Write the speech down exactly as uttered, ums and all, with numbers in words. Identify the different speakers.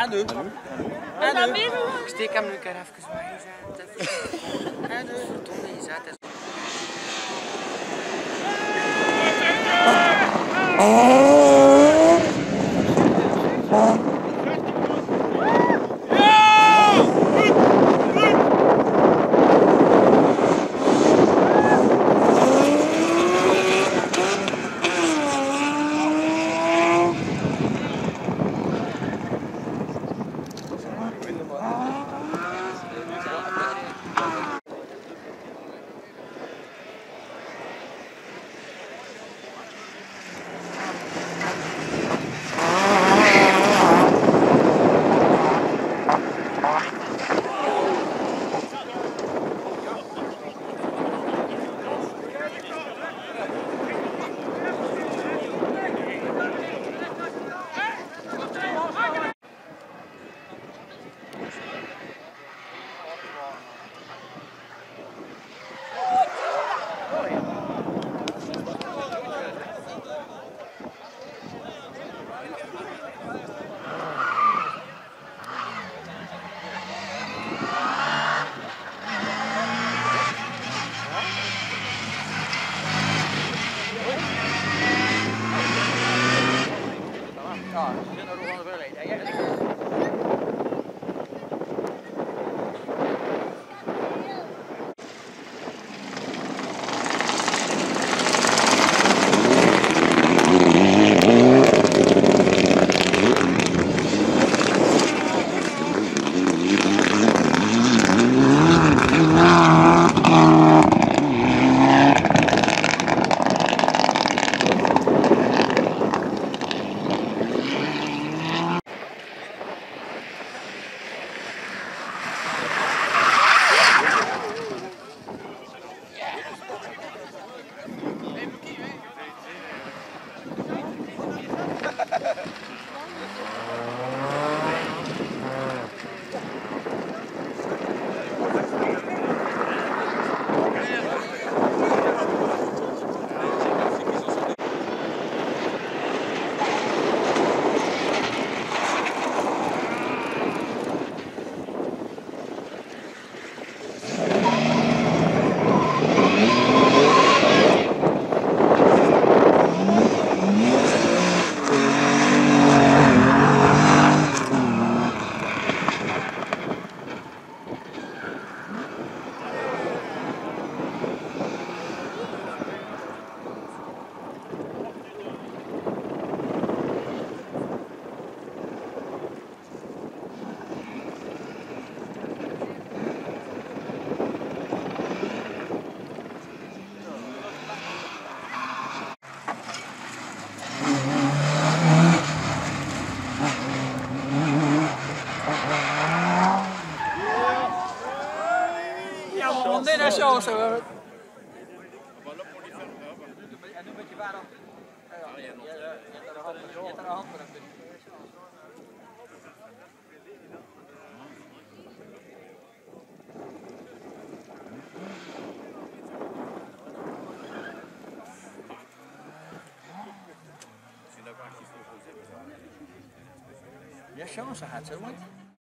Speaker 1: En nu?
Speaker 2: En nu? Ik steek hem nu een keer even weg. En nu? Verdomme, je zet het.
Speaker 1: Nee, dat is zo. zo. En nu met je waarom? Ja, je hebt er een hand, je hebt er een hand voor. Ja, chance had zo, want